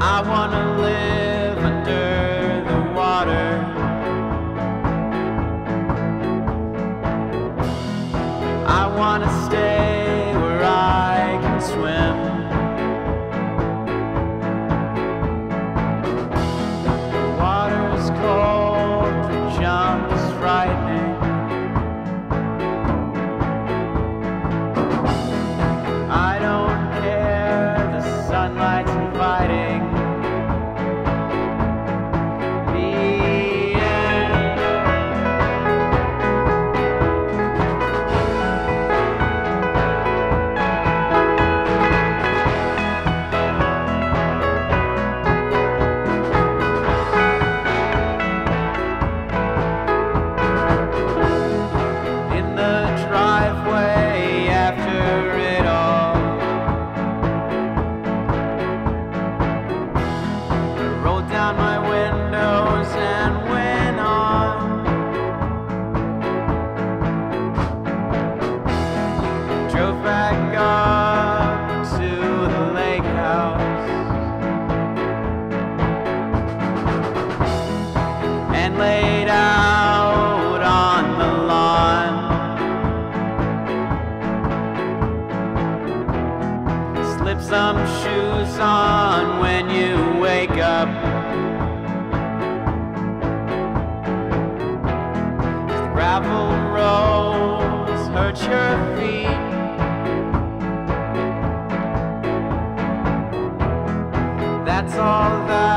I wanna live under the water. I wanna stay where I can swim. The water's cold, the jump is frightening. I don't care, the sunlight's inviting me in. In the driveway after it all, rolled down my windows and went on. Drove back up to the lake house and laid out on the lawn. Slip some shoes on when you wake up. The gravel roads hurt your feet. That's all that